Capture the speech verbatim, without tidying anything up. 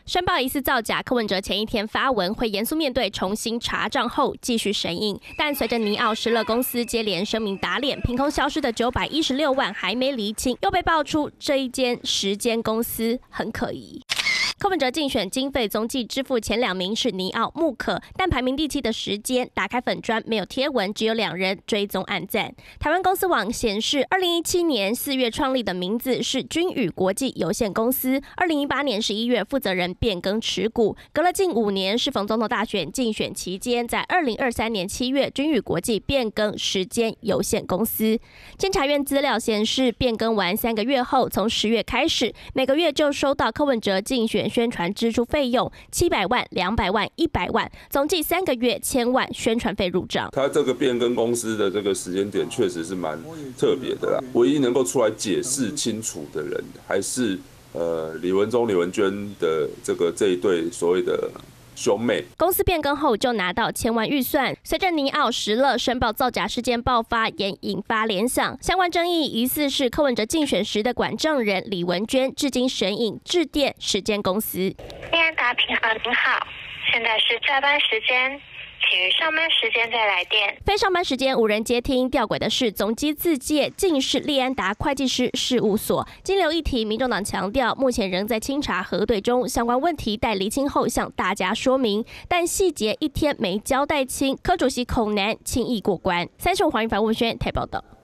申报疑似造假，柯文哲前一天发文会严肃面对，重新查账后继续审影。但随着尼奥石乐公司接连声明打脸，凭空消失的九百一十六万还没厘清，又被爆出这一间十间公司很可疑。柯文哲竞选经费总计支付前两名是尼奥、穆可，但排名第七的时间打开粉专没有贴文，只有两人追踪按赞。台湾公司网显示，二零一七年四月创立的名字是君宇国际有限公司，二零一八年十一月负责人变更持股，隔了近五年，适逢总统大选竞选期间，在二零二三年七月，君宇国际变更时间有限公司。监察院资料显示，变更完三个月后，从十月开始，每个月就收到柯文哲竞选宣传支出费用七百万、两百万、一百万，总计三个月千万宣传费入账。 他这个变更公司的这个时间点确实是蛮特别的啦。唯一能够出来解释清楚的人，还是呃李文忠、李文娟的这个这一对所谓的兄妹。 公司变更后就拿到千万预算，随着尼奥石乐申报造假事件爆发，也引发联想。相关争议疑似是柯文哲竞选时的管证人李文娟，至今神隐致电十间公司。 利安达平和您好，现在是下班时间，请于上班时间再来电。 非上班时间无人接听。吊诡的是，总机自介竟是利安达会计师事务所。金流一提，民众党强调，目前仍在清查核对中，相关问题待厘清后向大家说明。但细节一天没交代清，柯主席恐难轻易过关。三十五黄玉凡、吴轩台报道。